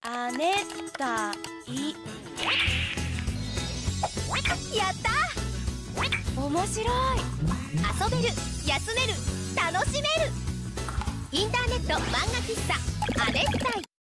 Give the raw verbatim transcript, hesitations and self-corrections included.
亜熱帯。 やった。 面白い。 遊べる、休める、楽しめる。インターネット漫画喫茶亜熱帯。